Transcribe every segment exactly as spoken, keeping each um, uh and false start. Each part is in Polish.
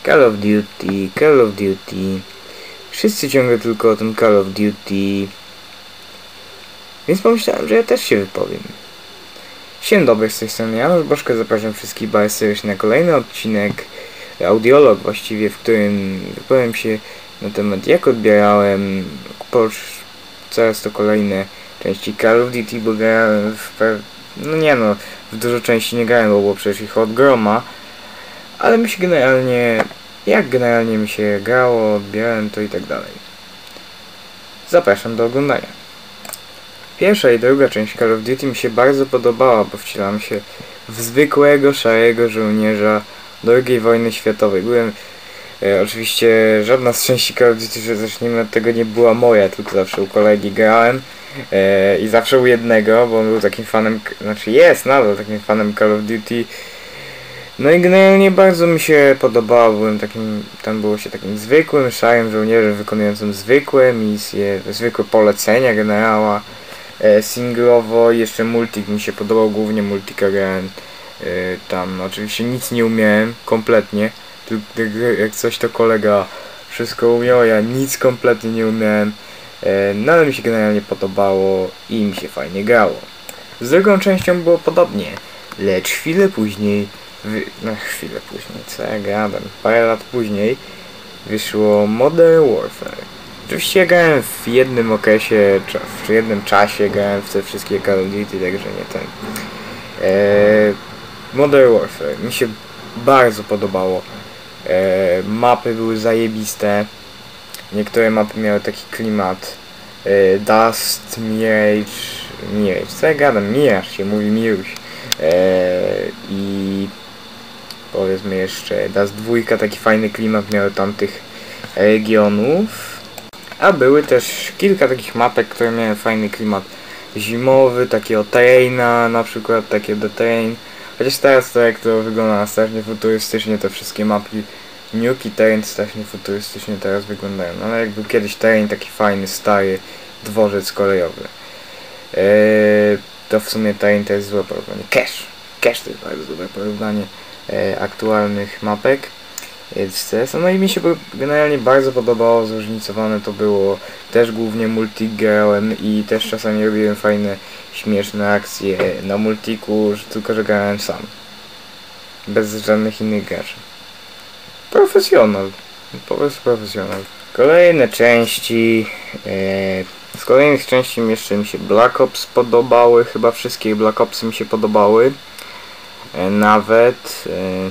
Call of Duty, Call of Duty. Wszyscy ciągle tylko o tym Call of Duty. Więc pomyślałem, że ja też się wypowiem. Dzień dobry, z tej strony Janusz Boszko, zapraszam wszystkich bardzo serdecznie na kolejny odcinek, audiolog właściwie, w którym wypowiem się na temat, jak odbierałem po coraz to kolejne części Call of Duty, bo grałem w pe... no nie no, w dużo części nie grałem, bo było przecież ich od groma, ale mi się generalnie, jak generalnie mi się grało, odbierałem to i tak dalej. Zapraszam do oglądania. Pierwsza i druga część Call of Duty mi się bardzo podobała, bo wcielałem się w zwykłego, szarego żołnierza drugiej wojny światowej. Byłem, e, oczywiście żadna z części Call of Duty, że zacznijmy od tego, nie była moja, tylko zawsze u kolegi grałem e, i zawsze u jednego, bo on był takim fanem, znaczy jest nadal takim fanem Call of Duty. No i generalnie bardzo mi się podobało, byłem takim, tam było się takim zwykłym, szarym żołnierzem wykonującym zwykłe misje, zwykłe polecenia generała. E, singlowo, jeszcze multik mi się podobał, głównie multika grałem. E, tam oczywiście nic nie umiałem, kompletnie. Tu, jak coś to kolega wszystko umiał, ja nic kompletnie nie umiałem. E, no ale mi się generalnie podobało i mi się fajnie grało. Z drugą częścią było podobnie, lecz chwilę później, wy... no chwilę później, co ja gadam, parę lat później wyszło Modern Warfare. Oczywiście ja grałem w jednym okresie, w jednym czasie grałem w te wszystkie Call of Duty, także nie ten. Eee, Modern Warfare mi się bardzo podobało. Eee, mapy były zajebiste. Niektóre mapy miały taki klimat. Eee, Dust, Mirage, Mirage, co ja gadam? Mirage się mówi, Miruś. Eee, I powiedzmy jeszcze Dust dwa, taki fajny klimat miały tamtych regionów. A były też kilka takich mapek, które miały fajny klimat zimowy, takiego Terraina, na przykład takie The Terrain. Chociaż teraz to jak to wygląda strasznie futurystycznie, te wszystkie mapki Nuke i Terrain strasznie futurystycznie teraz wyglądają. No ale jak był kiedyś Terrain, taki fajny, stary dworzec kolejowy. Eee, to w sumie Terrain to jest złe porównanie. Cache! Cache to jest bardzo dobre porównanie e, aktualnych mapek z C S. No i mi się generalnie bardzo podobało, zróżnicowane to było, też głównie multi grałem i też czasami robiłem fajne, śmieszne akcje na multiku, tylko że grałem sam, bez żadnych innych graczy. Profesjonal, po prostu profesjonal. Kolejne części, e, z kolejnych części jeszcze mi się Black Ops podobały, chyba wszystkie Black Opsy mi się podobały, e, nawet e,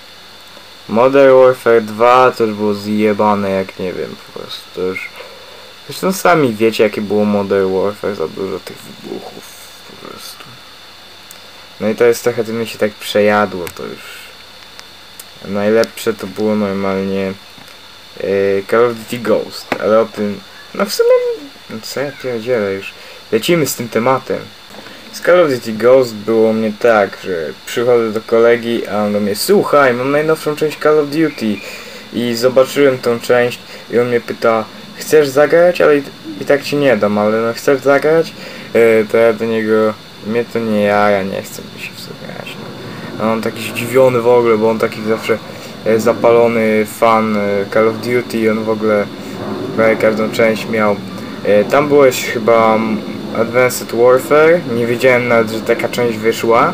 Modern Warfare dwa to już było zjebane jak nie wiem, po prostu to już... Zresztą sami wiecie jakie było Modern Warfare, za dużo tych wybuchów po prostu. No i to jest trochę, to mi się tak przejadło, to już... Najlepsze to było normalnie yy, Call of Duty Ghost, ale o tym... No w sumie... No co ja pierdzielę już... Lecimy z tym tematem. Z Call of Duty Ghost było mnie tak, że przychodzę do kolegi, a on do mnie: słuchaj, mam najnowszą część Call of Duty. I zobaczyłem tą część i on mnie pyta: chcesz zagrać? Ale i, i tak ci nie dam, ale no chcesz zagrać? Yy, to ja do niego: mnie to nie ja, ja nie chcę mi się w to grać. No. A on taki zdziwiony w ogóle, bo on taki zawsze e, zapalony fan e, Call of Duty i on w ogóle prawie każdą część miał. E, tam byłeś chyba Advanced Warfare, nie wiedziałem nawet, że taka część wyszła.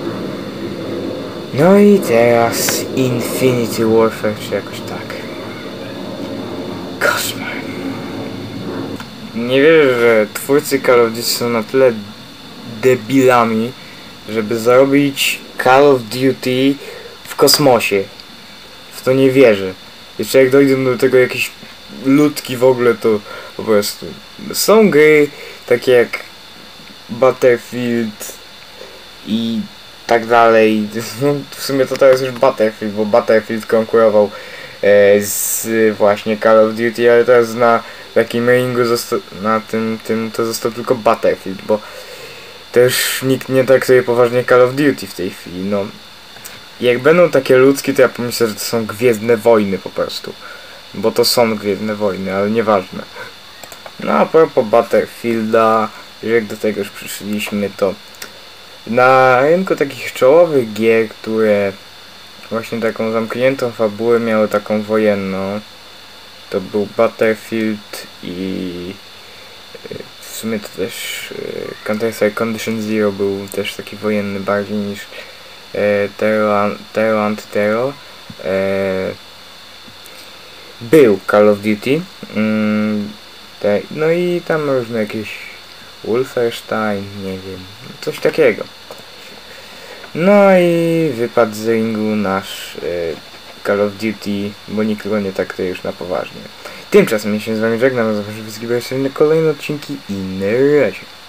No i teraz Infinity Warfare, czy jakoś tak. Koszmar. Nie wierzę, że twórcy Call of Duty są na tyle debilami, żeby zrobić Call of Duty w kosmosie. W to nie wierzę. Jeszcze jak dojdą do tego jakieś ludki w ogóle, to po prostu są gry takie jak Battlefield i tak dalej. No, w sumie to teraz już Battlefield, bo Battlefield konkurował e, z właśnie Call of Duty, ale teraz na takim ringu na tym, tym to został tylko Battlefield, bo też nikt nie traktuje poważnie Call of Duty w tej chwili. No, jak będą takie ludzkie, to ja pomyślę, że to są Gwiezdne Wojny po prostu, bo to są Gwiezdne Wojny, ale nieważne. No a propos Battlefielda, jak do tego już przyszliśmy, to na rynku takich czołowych gier, które właśnie taką zamkniętą fabułę, miało taką wojenną. To był Battlefield i w sumie to też Counter-Strike Condition Zero był też taki wojenny bardziej niż e, Terror, Terror Anti-Terror. E, był Call of Duty. Mm, te, no i tam różne jakieś Wolfenstein, nie wiem, coś takiego. No i wypadł z ringu nasz e, Call of Duty, bo nikogo nie traktuje już na poważnie. Tymczasem ja się z wami żegnam, zapraszam wszystkich na kolejne odcinki i na razie.